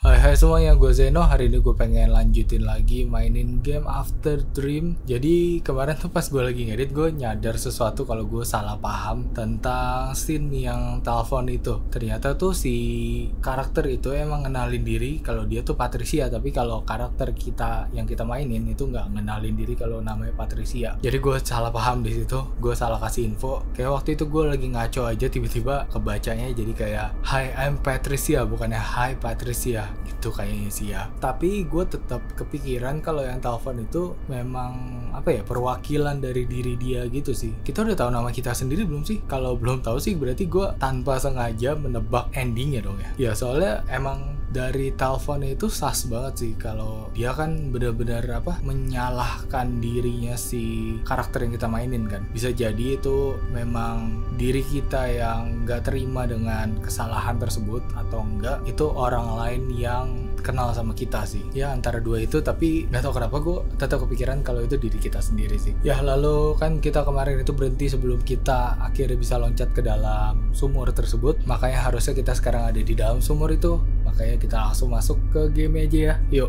Hai hai semuanya, gue Zeno. Hari ini gue pengen lanjutin lagi mainin game After Dream. Jadi kemarin tuh pas gue lagi ngedit, gue nyadar sesuatu kalau gue salah paham tentang scene yang telepon itu. Ternyata tuh si karakter itu emang ngenalin diri kalau dia tuh Patricia, tapi kalau karakter kita yang kita mainin itu nggak ngenalin diri kalau namanya Patricia. Jadi gue salah paham di situ, gue salah kasih info. Kayak waktu itu gue lagi ngaco aja, tiba-tiba kebacanya jadi kayak Hi I'm Patricia, bukannya Hi Patricia gitu kayaknya sih ya. Tapi gue tetap kepikiran kalau yang telepon itu memang apa ya, perwakilan dari diri dia gitu sih. Kita udah tahu nama kita sendiri belum sih? Kalau belum tahu sih berarti gue tanpa sengaja menebak endingnya dong ya. Ya soalnya emang dari teleponnya itu sas banget sih kalau dia kan benar-benar apa, menyalahkan dirinya si karakter yang kita mainin kan. Bisa jadi itu memang diri kita yang nggak terima dengan kesalahan tersebut, atau enggak itu orang lain yang kenal sama kita sih. Ya antara dua itu, tapi nggak tahu kenapa gue tetap kepikiran kalau itu diri kita sendiri sih. Ya lalu kan kita kemarin itu berhenti sebelum kita akhirnya bisa loncat ke dalam sumur tersebut, makanya harusnya kita sekarang ada di dalam sumur itu. Makanya kita langsung masuk ke game aja ya. Yuk.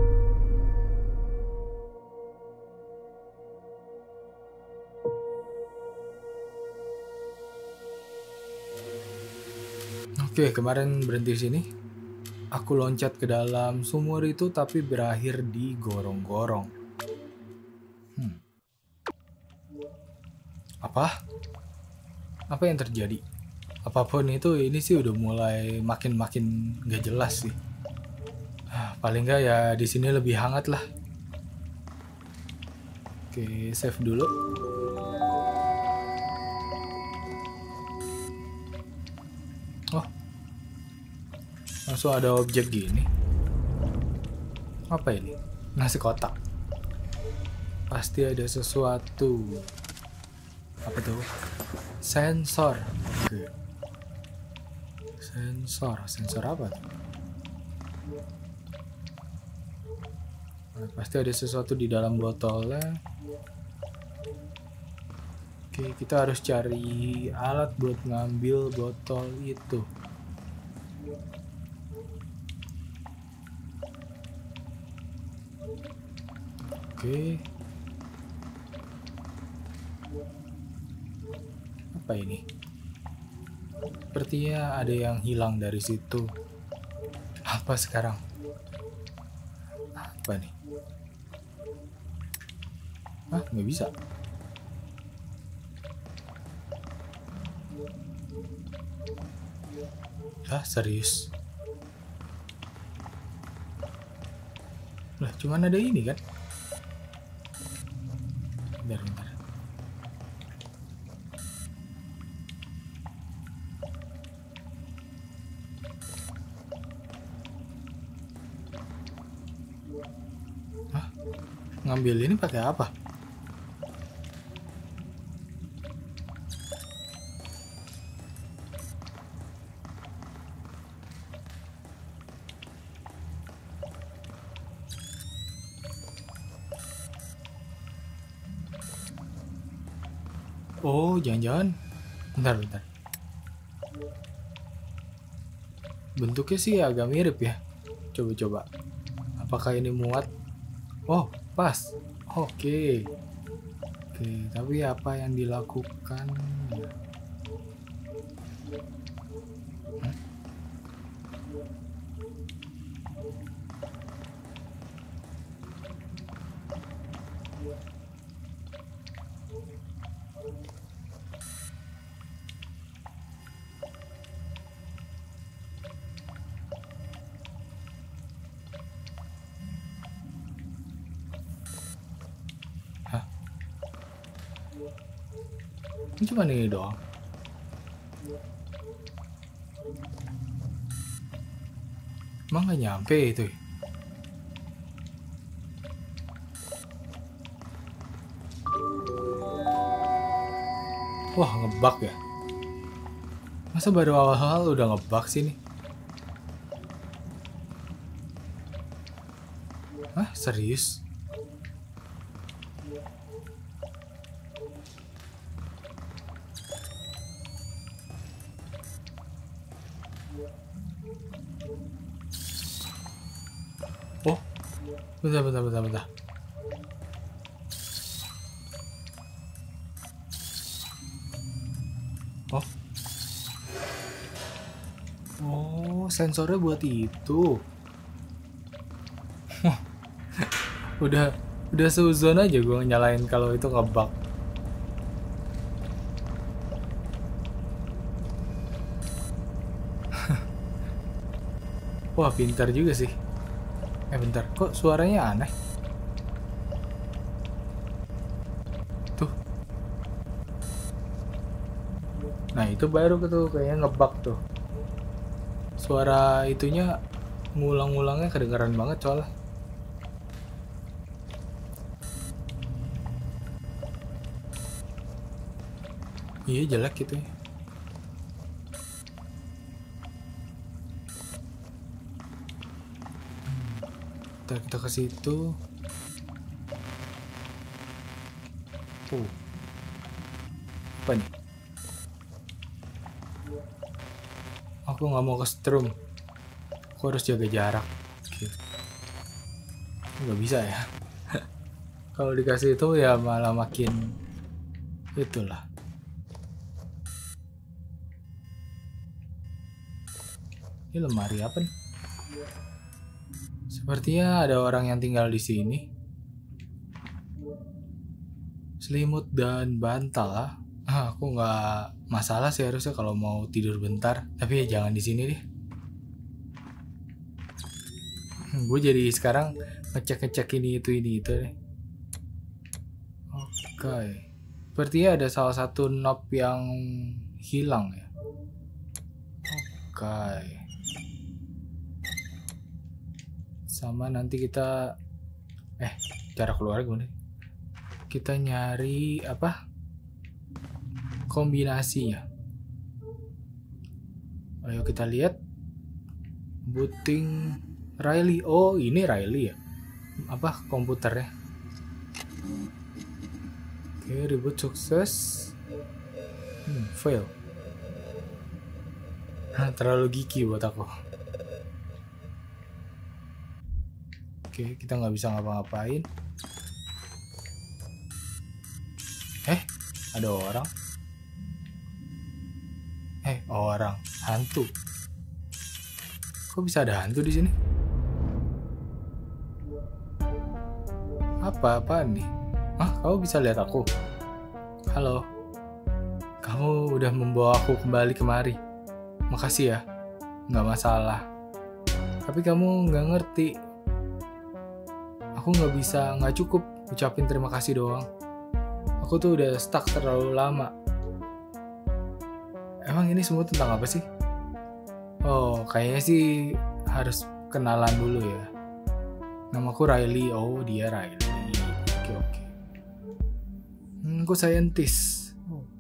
Oke, kemarin berhenti di sini. Aku loncat ke dalam sumur itu tapi berakhir di gorong-gorong. Apa? Apa yang terjadi? Apapun itu, ini sih udah mulai makin nggak jelas sih. Paling nggak ya di sini lebih hangat lah. Oke, save dulu. Oh, langsung ada objek gini. Apa ini? Nasi kotak. Pasti ada sesuatu. Apa tuh? Sensor. Oke. Sensor apa tuh? Nah, pasti ada sesuatu di dalam botolnya. Oke, kita harus cari alat buat ngambil botol itu. Oke. Apa ini? Sepertinya ada yang hilang dari situ. Apa sekarang? Apa nih? Hah, nggak bisa. Lah, serius? Lah, cuman ada ini kan? Bentar. Hah? Ngambil ini pakai apa? Oh, jangan-jangan. Bentar. Bentuknya sih agak mirip ya. Coba. Apakah ini muat? Oh, pas. Oke. Tapi apa yang dilakukan? Hah? Ini cuma ini doang. Emang nggak nyampe itu ya? Wah, ngebug ya? Masa baru awal-awal udah ngebug sih nih? Hah, serius? Oh, bentar. Oh, oh, sensornya buat itu. Udah seuzon aja gue nyalain kalau itu ngebug. Wah, pintar juga sih. Bentar, kok suaranya aneh? Tuh. Nah, itu baru tuh kayaknya ngebug tuh. Suara itunya ngulang-ngulangnya kedengaran banget soalnya. Iya, jelek gitu ya. Ntar kita ke situ. Apa nih? Aku nggak mau ke strum. Aku harus jaga jarak. Nggak bisa ya. Kalau dikasih itu ya malah makin itulah. Ini lemari apa nih? Sepertinya ada orang yang tinggal di sini. Selimut dan bantal lah. Aku nggak masalah sih harusnya kalau mau tidur bentar. Tapi ya jangan di sini deh. Gue jadi sekarang ngecek ini itu deh. Oke. Sepertinya ada salah satu knob yang hilang ya. Oke. Sama nanti kita cara keluar gimana? Kita nyari apa? Kombinasinya. Ayo kita lihat. Booting Riley. Oh, ini Riley ya. Apa komputernya? Oke, reboot sukses. Fail. Terlalu geeky buat aku. Oke, kita nggak bisa ngapa-ngapain. Ada orang. Orang hantu. Kok bisa ada hantu di sini? Apaan nih? Kamu bisa lihat aku? Halo. Kamu udah membawa aku kembali kemari. Makasih ya. Nggak masalah. Tapi kamu nggak ngerti. Aku nggak cukup ucapin terima kasih doang. Aku tuh udah stuck terlalu lama. Emang ini semua tentang apa sih? Oh, kayaknya sih harus kenalan dulu ya. Namaku Riley. Oh, dia Riley. Oke. Aku saintis.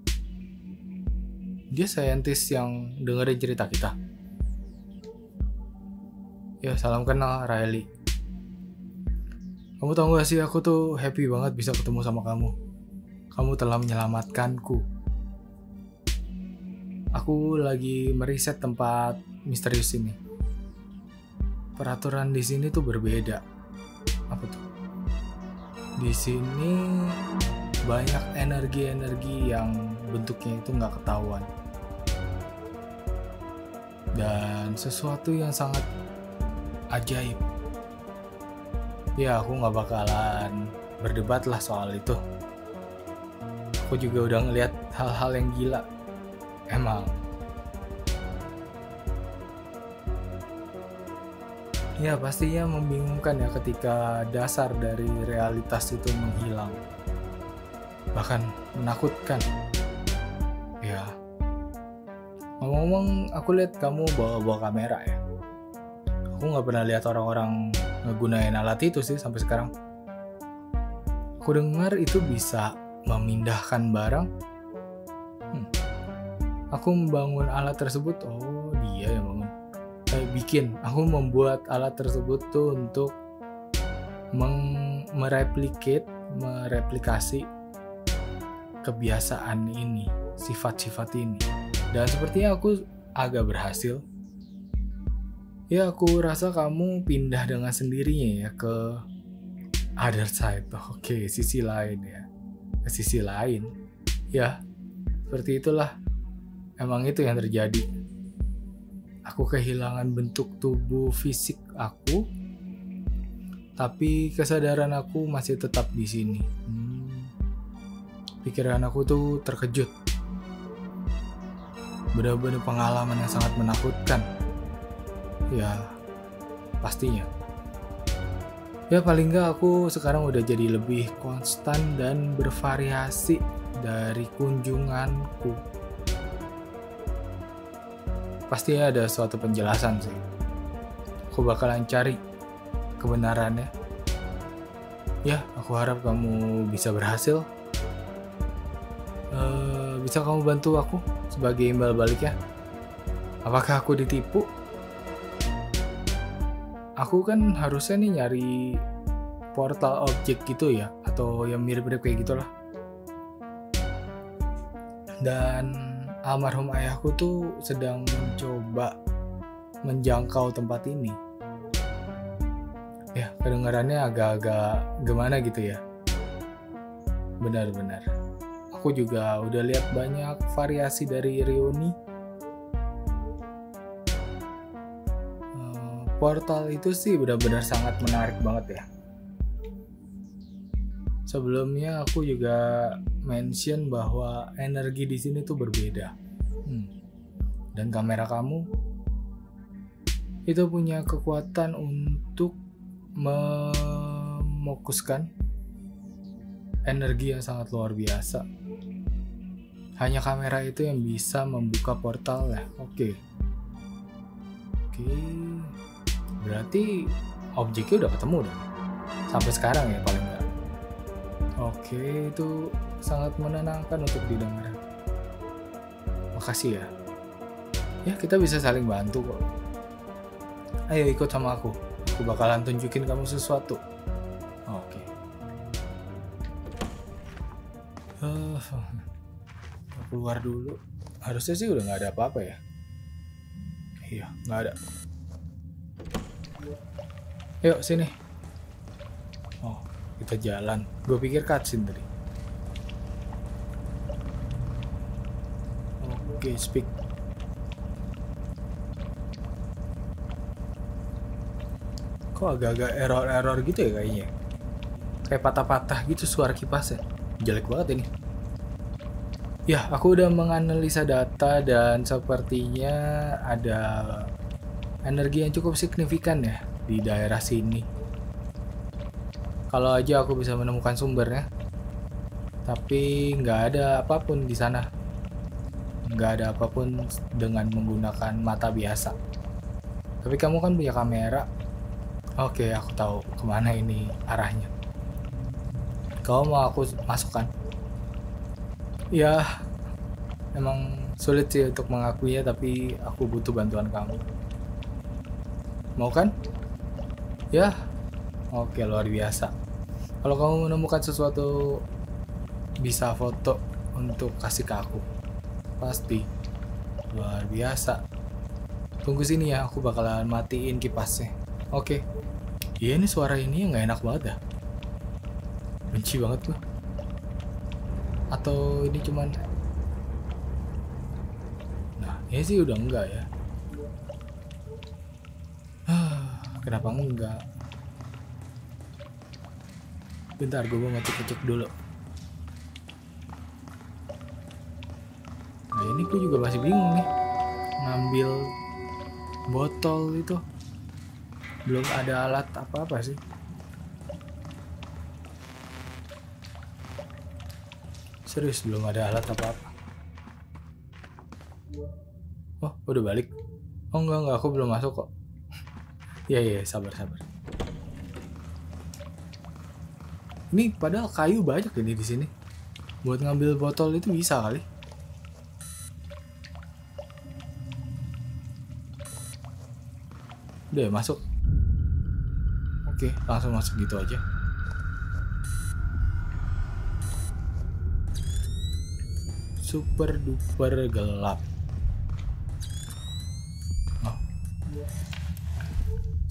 Dia saintis yang dengerin cerita kita. Ya, salam kenal Riley. Kamu tahu gak sih, aku tuh happy banget bisa ketemu sama kamu. Kamu telah menyelamatkanku. Aku lagi meriset tempat misterius ini. Peraturan di sini tuh berbeda. Apa tuh? Di sini banyak energi-energi yang bentuknya itu nggak ketahuan. Dan sesuatu yang sangat ajaib. Ya, aku nggak bakalan berdebat lah soal itu. Aku juga udah ngeliat hal-hal yang gila. Emang. Ya, pastinya membingungkan ya ketika dasar dari realitas itu menghilang. Bahkan menakutkan. Ya. Ngomong-ngomong, aku lihat kamu bawa kamera ya. Aku nggak pernah lihat orang-orang ngegunain alat itu sih sampai sekarang. Aku dengar itu bisa memindahkan barang. Aku membangun alat tersebut. Oh, dia yang bangun. Aku membuat alat tersebut tuh untuk mereplikasi kebiasaan ini, sifat-sifat ini. Dan sepertinya aku agak berhasil. Ya aku rasa kamu pindah dengan sendirinya ya ke other side. Oke, sisi lain ya. Ke sisi lain. Ya, seperti itulah. Emang itu yang terjadi. Aku kehilangan bentuk tubuh fisik aku, tapi kesadaran aku masih tetap di sini. Pikiran aku tuh terkejut. Benar-benar pengalaman yang sangat menakutkan. Ya, pastinya. Ya paling nggak aku sekarang udah jadi lebih konstan dan bervariasi dari kunjunganku. Pastinya ada suatu penjelasan sih. Aku bakalan cari kebenarannya. Ya, aku harap kamu bisa berhasil. Bisa kamu bantu aku sebagai imbal baliknya? Apakah aku ditipu? Aku kan harusnya nih nyari portal objek gitu ya, atau yang mirip-mirip kayak gitulah. Dan almarhum ayahku tuh sedang mencoba menjangkau tempat ini. Ya, kedengarannya agak-agak gimana gitu ya. Benar-benar. Aku juga udah lihat banyak variasi dari Rioni. Portal itu sih benar-benar sangat menarik banget ya. Sebelumnya aku juga mention bahwa energi di sini tuh berbeda. Dan kamera kamu itu punya kekuatan untuk memokuskan energi yang sangat luar biasa. Hanya kamera itu yang bisa membuka portal ya. Oke. Berarti objeknya udah ketemu dong. Sampai sekarang ya paling enggak. Oke, itu sangat menenangkan untuk didengar. Makasih ya. Ya, kita bisa saling bantu kok. Ayo ikut sama aku. Aku bakalan tunjukin kamu sesuatu. Oke. Keluar dulu. Harusnya sih udah nggak ada apa-apa ya. Iya, nggak ada. Yuk sini. Oh, kita jalan. Gue pikir cutscene tadi. Oke, speak. Kok agak-agak error gitu ya kayaknya. Kayak patah-patah gitu suara kipasnya. Jelek banget ini. Ya, aku udah menganalisa data dan sepertinya ada energi yang cukup signifikan ya di daerah sini. Kalau aja aku bisa menemukan sumbernya, tapi nggak ada apapun di sana. Nggak ada apapun dengan menggunakan mata biasa. Tapi kamu kan punya kamera. Oke, aku tahu kemana ini arahnya. Kau mau aku masukkan? Ya, emang sulit sih untuk mengakuinya, tapi aku butuh bantuan kamu. Mau kan? Ya, oke, luar biasa. Kalau kamu menemukan sesuatu, bisa foto untuk kasih ke aku. Pasti. Luar biasa. Tunggu sini ya, aku bakalan matiin kipasnya. Oke. Iya, ini suara ini nggak enak banget ya. Benci banget gue. Atau ini cuman... Nah, ini sih udah enggak ya. Kenapa enggak? Bentar, gue mau ngecek dulu. Nah, ini gue juga masih bingung nih. Ngambil botol itu. Belum ada alat apa-apa sih. Serius, belum ada alat apa-apa. Oh, udah balik. Oh enggak, aku belum masuk kok. Iya, sabar. Ini padahal kayu banyak ini di sini. Buat ngambil botol itu bisa kali. Udah ya, masuk. Oke, langsung masuk gitu aja. Super duper gelap. Oh.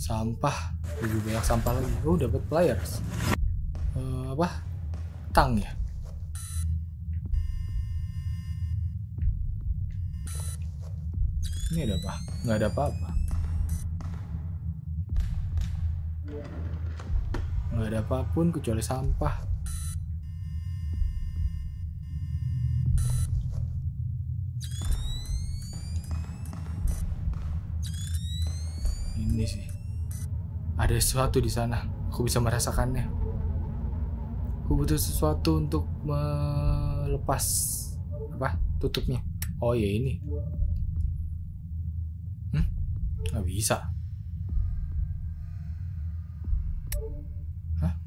Sampah, lebih banyak sampah lagi. Oh, dapat pliers. Apa? Tang ya? Ini ada apa? Nggak ada apa-apa. Nggak ada apapun kecuali sampah. Ini sih. Ada sesuatu di sana. Aku bisa merasakannya. Aku butuh sesuatu untuk melepas apa? Tutupnya. Oh ya ini. Nggak bisa. Hah?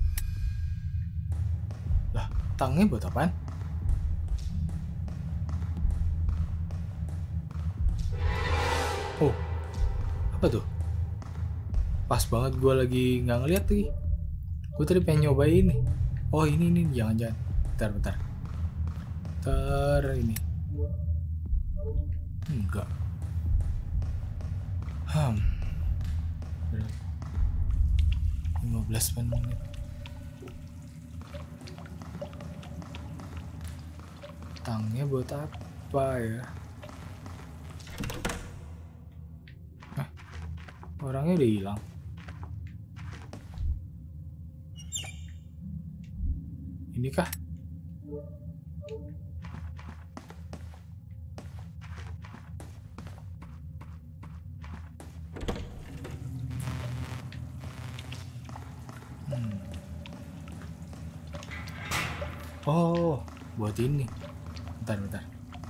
Lah, tangnya buat apaan? Oh, apa tuh? Pas banget gue lagi nggak ngeliat lagi. Gue tadi pengen nyobain nih. Oh ini jangan-jangan. Bentar. Ini. Enggak. 15 menit. Tangnya buat apa ya? Orangnya udah hilang. Ini kah? Oh, buat ini. Bentar.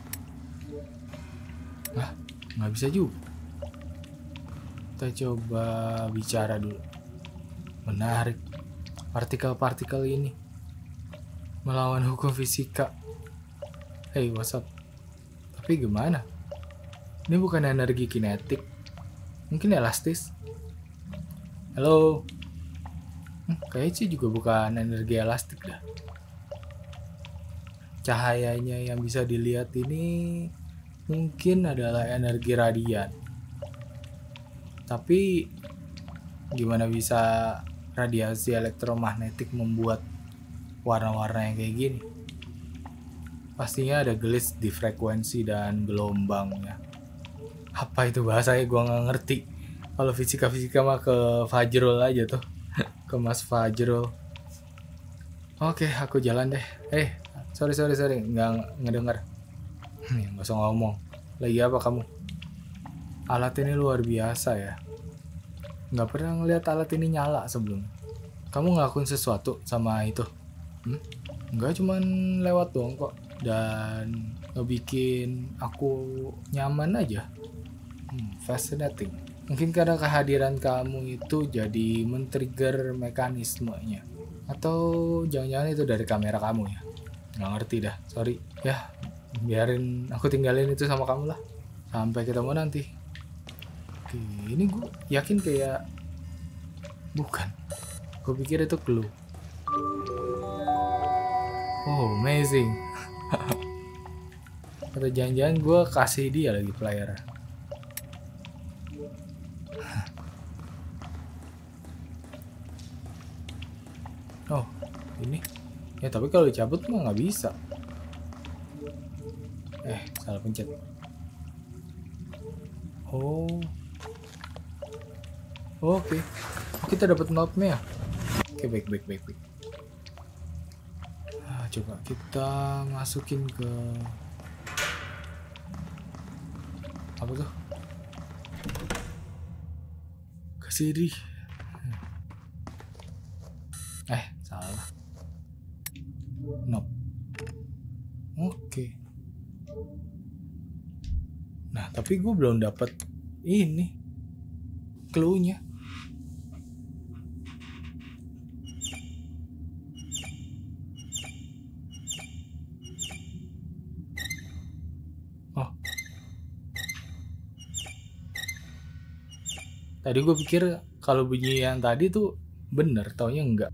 Nah, nggak bisa juga. Kita coba bicara dulu. Menarik. Partikel-partikel ini melawan hukum fisika. Hey, what's up? Tapi gimana? Ini bukan energi kinetik. Mungkin elastis. Halo? Kayaknya sih juga bukan energi elastik dah. Cahayanya yang bisa dilihat ini mungkin adalah energi radian. Tapi gimana bisa radiasi elektromagnetik membuat warna-warna yang kayak gini? Pastinya ada glitch di frekuensi dan gelombangnya. Apa itu bahasanya gua nggak ngerti. Kalau fisika mah ke Fajrul aja tuh. Ke Mas Fajrul. Oke, aku jalan deh. Sorry, nggak ngedenger. Nggak usah ngomong. Lagi apa kamu? Alat ini luar biasa ya. Nggak pernah ngeliat alat ini nyala sebelum. Kamu ngelakuin sesuatu sama itu? Nggak, cuman lewat doang kok. Dan ngebikin aku nyaman aja. Fascinating. Mungkin karena kehadiran kamu itu jadi men-trigger mekanismenya. Atau jangan-jangan itu dari kamera kamu ya? Nggak ngerti dah, sorry. Ya, biarin aku tinggalin itu sama kamu lah. Sampai ketemu nanti. Oke, ini gue yakin kayak bukan. Gue pikir itu clue. Oh, amazing. Atau jangan-jangan gue kasih dia lagi player. Oh, ini. Ya tapi kalau dicabut mah nggak bisa. Salah pencet. Oh. Oke. Kita dapat note-nya. Oke, baik. Coba kita masukin ke apa tuh? Ke CD. Salah. Nope. Oke. Nah, tapi gue belum dapat ini clue-nya. Oh. Tadi gue pikir kalau bunyi yang tadi tuh bener, taunya enggak.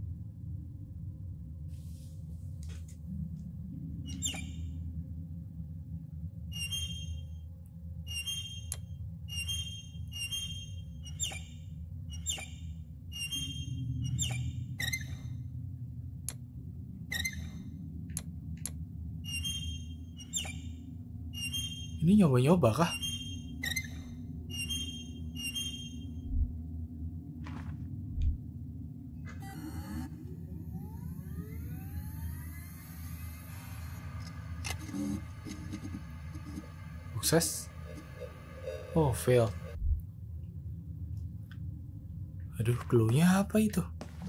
Ini nyoba-nyoba kah? Sukses. Oh, fail. Aduh, clue-nya apa itu?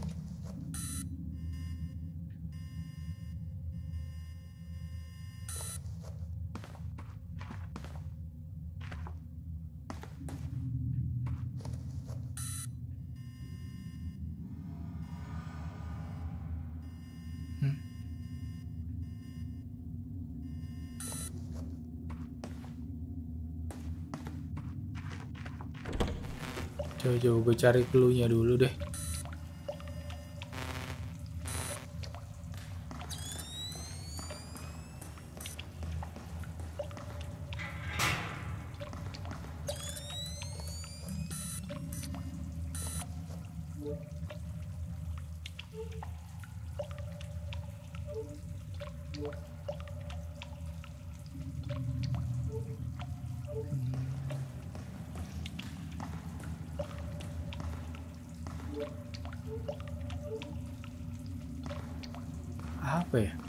Coba gue cari clue-nya dulu deh. Apa ya?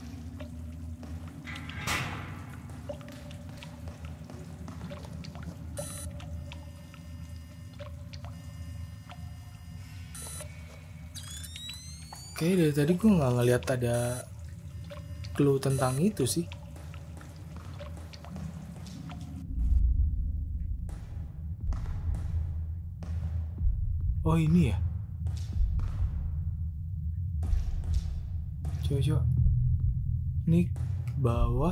Oke, dari tadi gue nggak ngeliat ada clue tentang itu sih. Oh, ini ya? Coba. Ini bawah,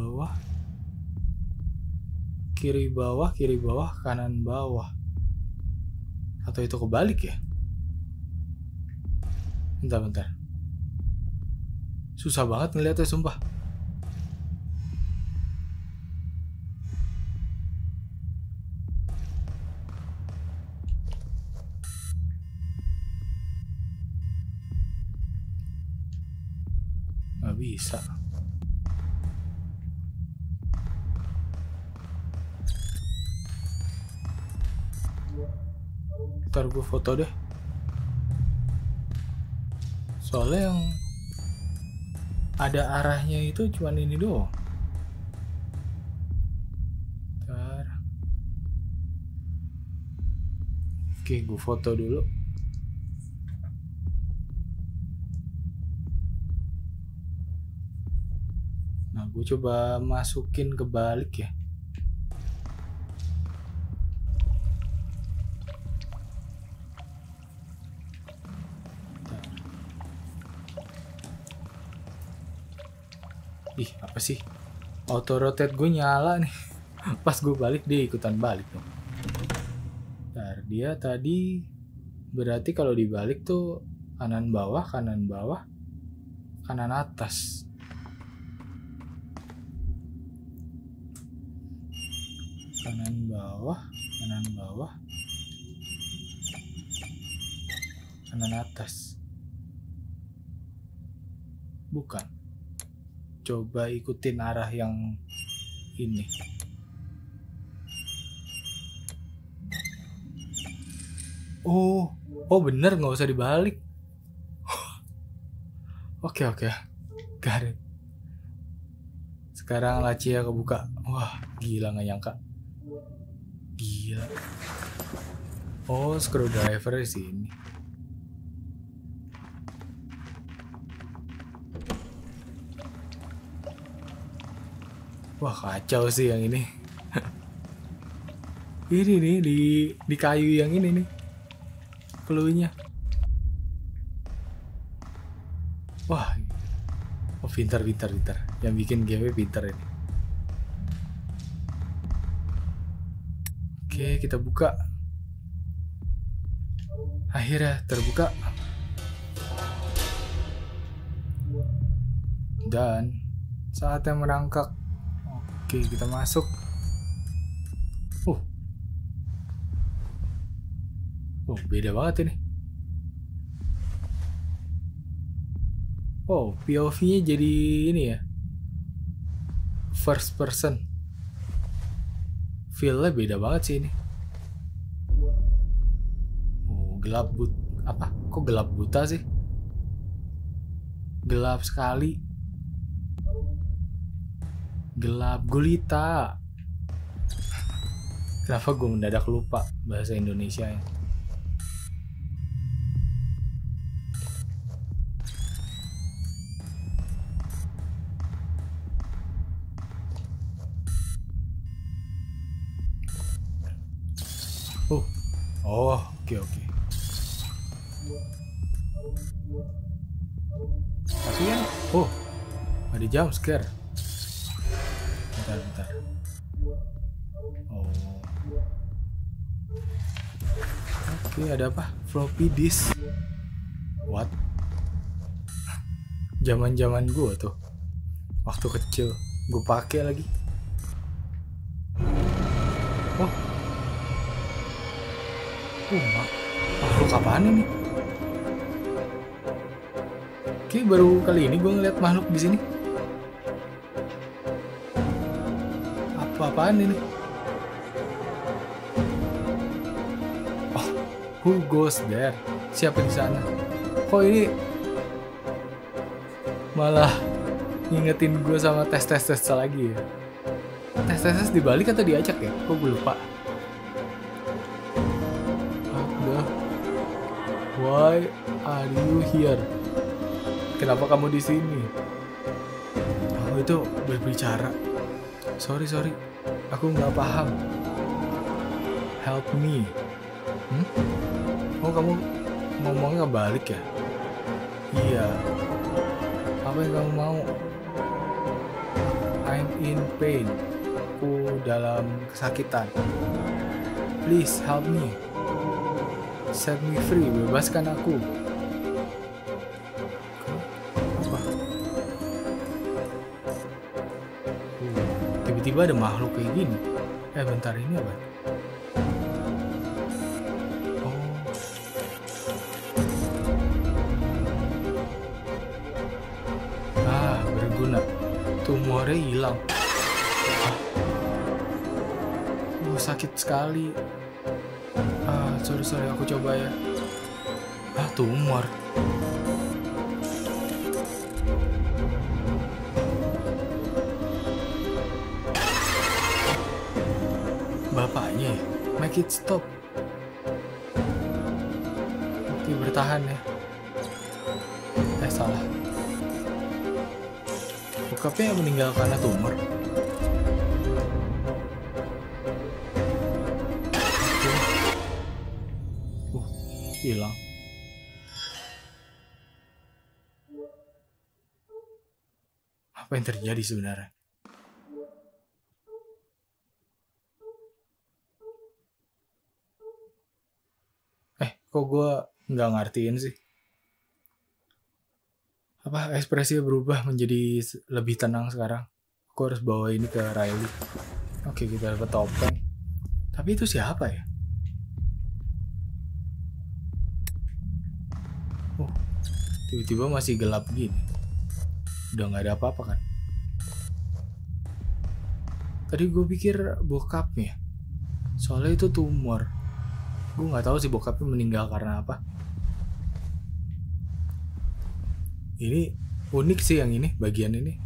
kiri bawah, kanan bawah. Atau itu kebalik ya? Bentar. Susah banget ngeliatnya, sumpah. Nggak bisa. Ntar gue foto deh. Soalnya yang ada arahnya itu cuman ini doang. Ntar. Oke, gue foto dulu. Nah, gue coba masukin ke balik ya. Ih, apa sih? Auto rotate gue nyala nih. Pas gue balik dia ikutan balik dong. Ntar dia tadi berarti kalau dibalik tuh kanan bawah, kanan atas. Kanan bawah, kanan atas. Bukan. Coba ikutin arah yang ini. Oh bener, nggak usah dibalik. Oke. Garet. Sekarang laci ya kebuka. Wah, gila, nggak nyangka. Gila. Oh, screwdriver di sini. Wah, kacau sih yang ini. Ini nih di kayu yang ini nih. Clue-nya. Wah. Oh, pintar. Yang bikin game pintar ini. Oke, kita buka. Akhirnya terbuka. Dan saatnya merangkak. Oke, kita masuk. Oh, beda banget ini. Oh, POV-nya jadi ini ya. First person. Feel-nya beda banget sih ini. Oh, gelap apa? Kok gelap buta sih? Gelap sekali. Gelap gulita. Kenapa gue mendadak lupa bahasa Indonesia ya? Oh, oke. Tapi kan, ada jump scare. Bentar. Oh. Oke, ada apa? Floppy disk. What? Zaman gue tuh. Waktu kecil, gue pakai lagi. Makhluk apaan ini? Oke, baru kali ini gue ngeliat makhluk di sini. Apa-apaan ini? Oh, who goes there? Siapa di sana? Kok ini malah ngingetin gue sama tes lagi ya? Tes dibalik atau diajak ya? Kok gue lupa. Why are you here? Kenapa kamu di sini? Oh, itu berbicara. Sorry. Aku nggak paham. Help me. Oh, kamu ngomongnya balik ya? Iya. Apa yang kamu mau? I'm in pain. Aku dalam kesakitan. Please help me. Set me free, bebaskan aku. Apa? Tiba-tiba ada makhluk kayak gini. Bentar, ini apa? Berguna. Tumornya hilang. Sakit sekali. Sorry, aku coba ya. Tumor. Bapaknya ya? Make it stop. Oke, bertahan ya. Salah. Bokapnya meninggal karena tumor. Hilang. Apa yang terjadi sebenarnya? Kok gue nggak ngertiin sih? Apa ekspresinya berubah menjadi lebih tenang sekarang? Aku harus bawa ini ke Riley. Oke, kita dapat topeng. Tapi itu siapa ya? Tiba-tiba masih gelap gini. Udah nggak ada apa-apa kan? Tadi gue pikir bokapnya. Soalnya itu tumor. Gue nggak tahu sih bokapnya meninggal karena apa. Ini unik sih yang ini, bagian ini.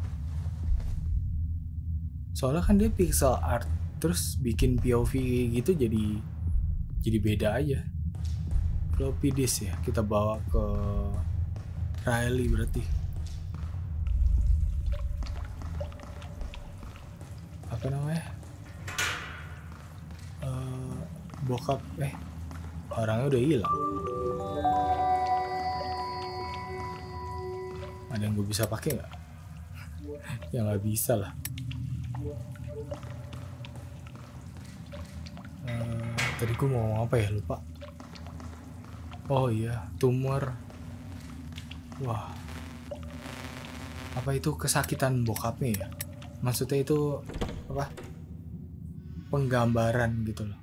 Soalnya kan dia pixel art, terus bikin POV gitu jadi beda aja. Floppy disk ya, kita bawa ke Riley berarti. Apa namanya? Bokap orangnya udah hilang. Ada yang gue bisa pakai nggak? Ya nggak bisa lah. Tadi gue mau ngomong apa ya, lupa. Oh iya, tumor. Wah, apa itu kesakitan bokapnya ya? Maksudnya itu apa? Penggambaran gitu loh.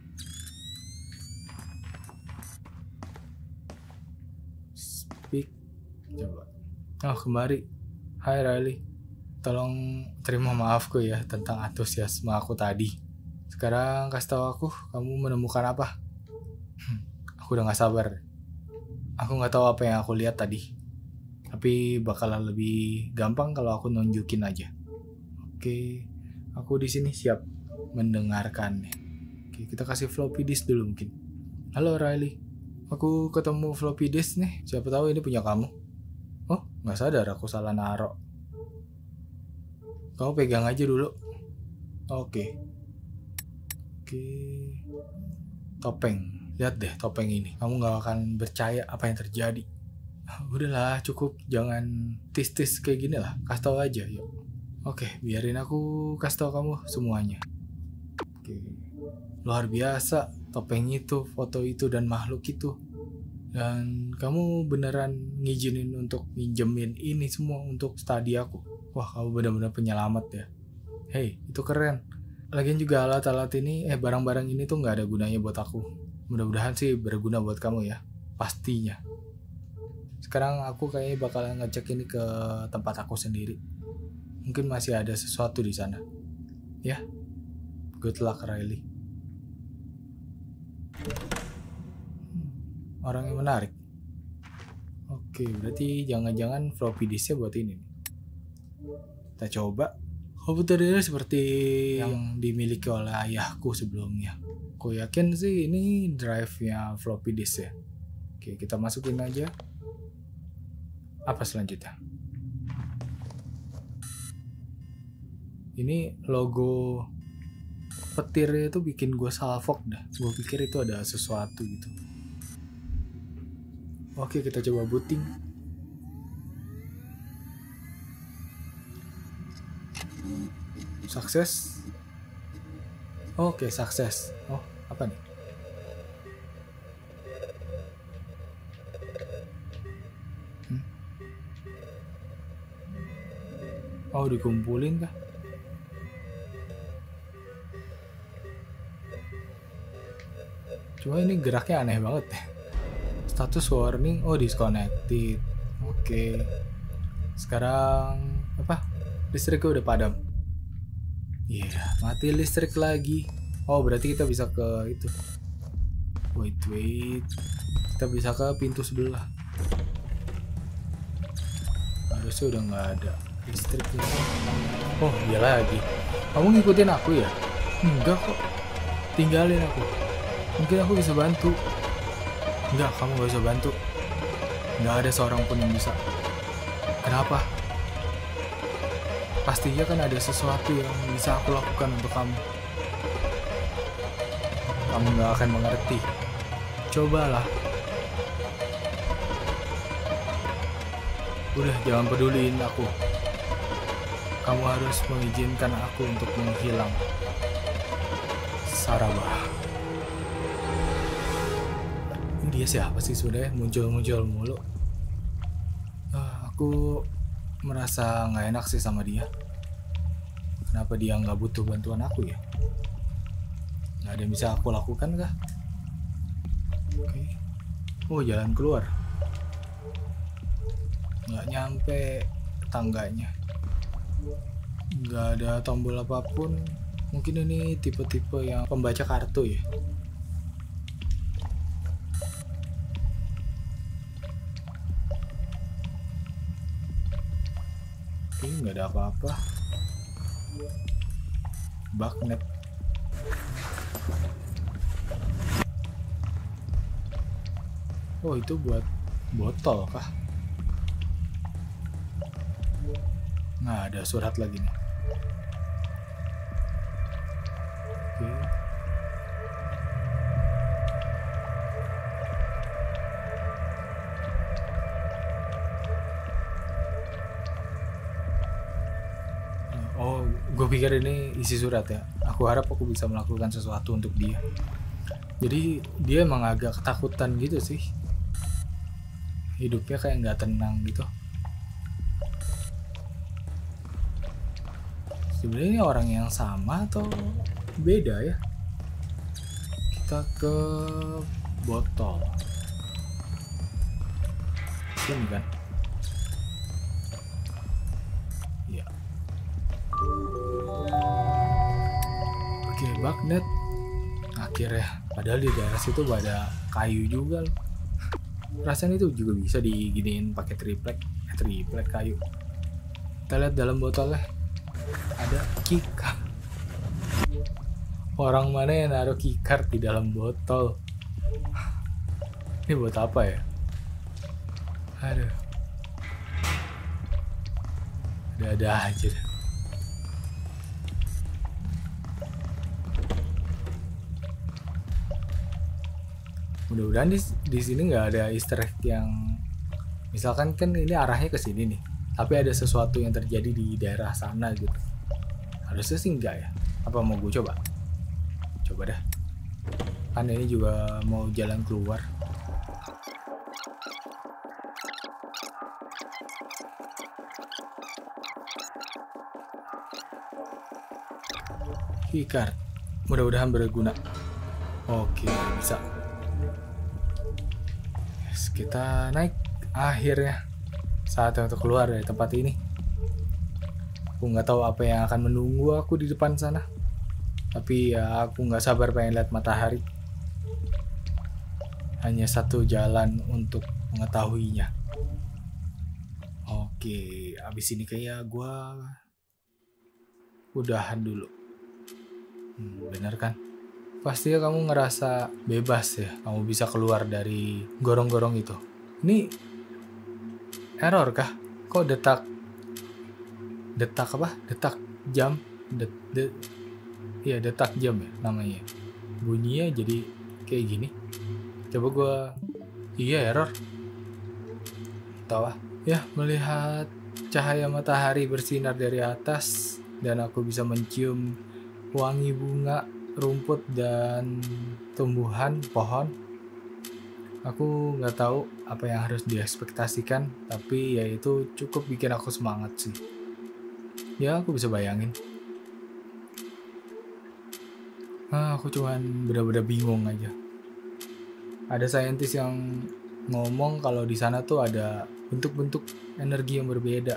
Speak. Coba. Oh, kembali. Hai Riley. Tolong terima maafku ya tentang antusiasme aku tadi. Sekarang kasih tahu aku, kamu menemukan apa? Aku udah gak sabar. Aku gak tahu apa yang aku lihat tadi. Tapi bakalan lebih gampang kalau aku nunjukin aja. Oke, aku di sini siap mendengarkannya. Oke, kita kasih floppy disk dulu mungkin. Halo Riley, aku ketemu floppy disk nih. Siapa tahu ini punya kamu. Oh, nggak sadar aku salah naruh. Kamu pegang aja dulu. Oke. Oke. Topeng. Lihat deh topeng ini. Kamu nggak akan percaya apa yang terjadi. Udahlah, cukup. Jangan tis-tis kayak gini lah. Kasih tahu aja, yuk. Oke, biarin aku kasih tahu kamu semuanya. Oke. Luar biasa, topeng itu, foto itu, dan makhluk itu. Dan kamu beneran ngizinin untuk minjemin ini semua untuk studi aku. Wah, kamu benar-benar penyelamat ya. Hey, itu keren. Lagian juga alat-alat ini, barang-barang ini tuh nggak ada gunanya buat aku. Mudah-mudahan sih berguna buat kamu ya. Pastinya. Sekarang aku kayaknya bakalan ngecek ini ke tempat aku sendiri. Mungkin masih ada sesuatu di sana. Ya, good luck Riley. Orang yang menarik. Oke, berarti jangan-jangan floppy disknya buat ini. Kita coba. Komputer seperti yang dimiliki oleh ayahku sebelumnya. Aku yakin sih ini drive-nya floppy disk ya. Oke, kita masukin aja. Apa selanjutnya? Ini logo petirnya itu bikin gue salfok dah. Gue pikir itu ada sesuatu gitu. Oke, kita coba booting. Sukses. Oke, sukses. Oh, apa nih? Oh, dikumpulin kah? Cuma ini geraknya aneh banget ya. Status warning, oh disconnected. Oke. Sekarang apa? Listriknya udah padam. Iya, mati listrik lagi. Oh, berarti kita bisa ke itu. Wait. Kita bisa ke pintu sebelah. Harusnya udah nggak ada listriknya. Oh, dia lagi. Kamu ngikutin aku ya? Enggak kok. Tinggalin aku. Mungkin aku bisa bantu. Enggak, kamu gak bisa bantu. Nggak ada seorang pun yang bisa. Kenapa? Pastinya kan ada sesuatu yang bisa aku lakukan untuk kamu. Kamu gak akan mengerti. Cobalah. Udah, jangan peduliin aku. Kamu harus mengizinkan aku untuk menghilang. Sarabah. Dia siapa sih sudah muncul mulu. Aku merasa nggak enak sih sama dia. Kenapa dia nggak butuh bantuan aku ya? Nggak ada yang bisa aku lakukan kah? Oke. Oh, jalan keluar. Nggak nyampe tangganya. Nggak ada tombol apapun. Mungkin ini tipe-tipe yang pembaca kartu ya. Ini nggak ada apa-apa. Bagnet. Oh, itu buat botol kah? Nggak ada surat lagi nih. Oke. Oh, gue pikir ini isi surat ya. Aku harap aku bisa melakukan sesuatu untuk dia. Jadi dia emang agak ketakutan gitu sih. Hidupnya kayak nggak tenang gitu. Sebenarnya ini orang yang sama atau beda ya? Kita ke botol. Sini kan? Ya. Oke, bagnet. Net. Akhirnya, padahal di daerah situ ada kayu juga loh. Perasaan itu juga bisa diginiin pakai triplek kayu. Kita lihat dalam botolnya ada keycard. Orang mana yang naruh keycard di dalam botol? Ini buat apa ya? Aduh. Ada aja deh. Mudah-mudahan di sini nggak ada Easter egg yang misalkan kan ini arahnya ke sini nih, tapi ada sesuatu yang terjadi di daerah sana gitu. Harusnya sih enggak ya. Apa mau gue coba? Coba dah. Kan ini juga mau jalan keluar. Keycard. Mudah-mudahan berguna. Oke, bisa. Yes, kita naik. Akhirnya saatnya untuk keluar dari tempat ini. Aku nggak tahu apa yang akan menunggu aku di depan sana. Tapi ya aku nggak sabar pengen lihat matahari. Hanya satu jalan untuk mengetahuinya. Oke, abis ini kayak gue udahan dulu. Bener kan? Pastinya kamu ngerasa bebas ya. Kamu bisa keluar dari gorong-gorong itu. Ini error kah? Kok detak apa? Detak jam? Iya, detak jam ya namanya. Bunyinya jadi kayak gini. Coba gue. Iya, error. Tahu ah. Ya, melihat cahaya matahari bersinar dari atas dan aku bisa mencium wangi bunga, rumput dan tumbuhan pohon. Aku nggak tahu apa yang harus diekspektasikan, tapi ya itu cukup bikin aku semangat sih. Ya, aku bisa bayangin. Aku cuman benar-benar bingung aja. Ada saintis yang ngomong kalau di sana tuh ada bentuk-bentuk energi yang berbeda.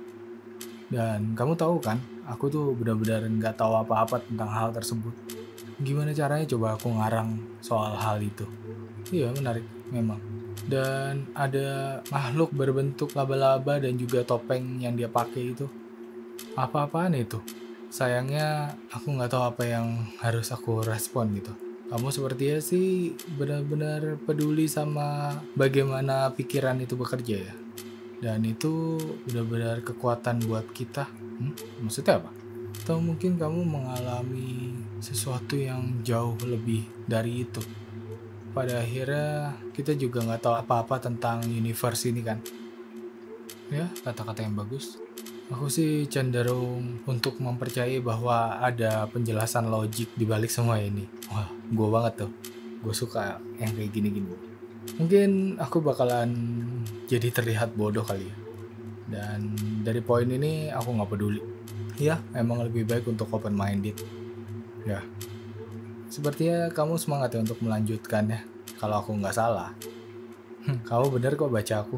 Dan kamu tahu kan, aku tuh benar-benar nggak tahu apa-apa tentang hal tersebut. Gimana caranya coba aku ngarang soal hal itu? Iya, menarik memang. Dan ada makhluk berbentuk laba-laba dan juga topeng yang dia pakai itu. Apa-apaan itu? Sayangnya aku nggak tahu apa yang harus aku respon gitu. Kamu sepertinya sih benar-benar peduli sama bagaimana pikiran itu bekerja ya. Dan itu benar-benar kekuatan buat kita. Maksudnya apa? Atau mungkin kamu mengalami sesuatu yang jauh lebih dari itu. Pada akhirnya kita juga nggak tahu apa-apa tentang universe ini kan. Ya, kata-kata yang bagus. Aku sih cenderung untuk mempercayai bahwa ada penjelasan logik di balik semua ini. Wah, gue banget tuh. Gue suka yang kayak gini-gini. Mungkin aku bakalan jadi terlihat bodoh kali ya. Dan dari poin ini aku nggak peduli. Ya, emang lebih baik untuk open minded. Ya, sepertinya kamu semangat ya untuk melanjutkannya. Kalau aku nggak salah. Kamu bener kok baca aku.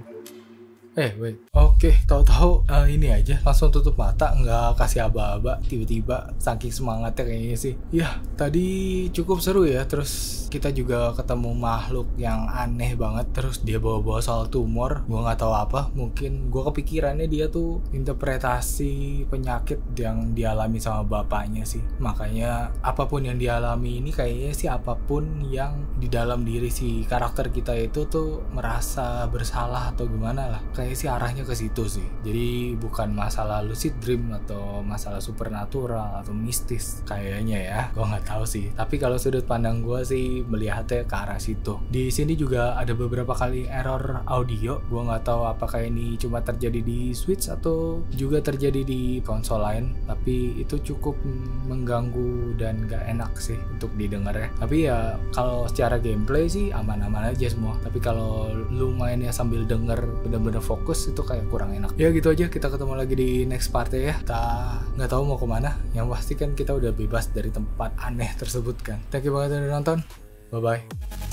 Wait. Oke, tahu-tahu ini aja langsung tutup mata, nggak kasih aba-aba, tiba-tiba saking semangatnya kayaknya sih. Ya, tadi cukup seru ya. Terus kita juga ketemu makhluk yang aneh banget. Terus dia bawa-bawa soal tumor. Gue nggak tahu apa. Mungkin gue kepikirannya dia tuh interpretasi penyakit yang dialami sama bapaknya sih. Makanya apapun yang dialami ini kayaknya sih apapun yang di dalam diri si karakter kita itu tuh merasa bersalah atau gimana lah. Kayak sih arahnya ke situ sih. Jadi bukan masalah lucid dream atau masalah supernatural atau mistis kayaknya ya. Gue nggak tahu sih. Tapi kalau sudut pandang gue sih melihatnya ke arah situ. Di sini juga ada beberapa kali error audio. Gue nggak tahu apakah ini cuma terjadi di Switch atau juga terjadi di konsol lain. Tapi itu cukup mengganggu dan gak enak sih untuk didengar ya. Tapi ya kalau secara gameplay sih aman-aman aja semua. Tapi kalau lu mainnya sambil denger bener-bener fokus itu kayak kurang enak. Ya gitu aja, kita ketemu lagi di next part ya. Kita nggak tahu mau kemana. Yang pasti kan kita udah bebas dari tempat aneh tersebut kan. Thank you banget udah nonton. Bye bye.